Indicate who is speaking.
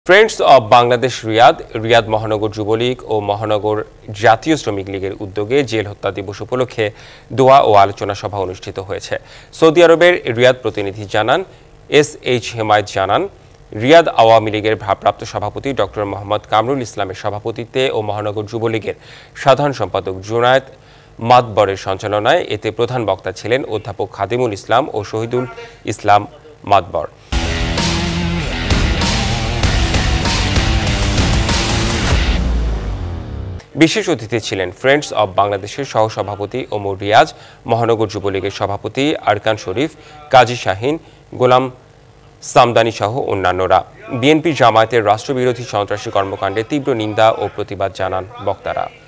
Speaker 1: Friends of Bangladesh Riyad মহানগর যুবলীগ ও মহানগর জাতীয় শ্রমিক লীগের উদ্যোগে জেল হত্যা দিবস উপলক্ষে দোয়া ও আলোচনা সভা অনুষ্ঠিত হয়েছে। সৌদি আরবের রিয়াদ প্রতিনিধি জানান, এস.এইচ. হেমায়েত জানান, রিয়াদ আওয়ামী লীগের ভারপ্রাপ্ত সভাপতি ডক্টর মোহাম্মদ কামরুল ইসলামের সভাপতিত্বে ও মহানগর যুবলীগের সাধারণ সম্পাদক জুনায়েদ মাতবরের সঞ্চালনায় এতে প্রধান বক্তা ছিলেন অধ্যাপক খাদিমুল ইসলাম ও শহীদুল ইসলাম মাতবর। বিশেষ অতিথি ছিলেন ফ্রেন্ডস অব বাংলাদেশের সহসভাপতি ওমর রিয়াজ, মহানগর যুবলীগের সভাপতি আরকান শরীফ, কাজী শাহিন, গোলাম সামদানি সহ অন্যান্যরা। বিএনপি জামায়াতের রাষ্ট্রবিরোধী সন্ত্রাসী কর্মকাণ্ডে তীব্র নিন্দা ও প্রতিবাদ জানান বক্তারা।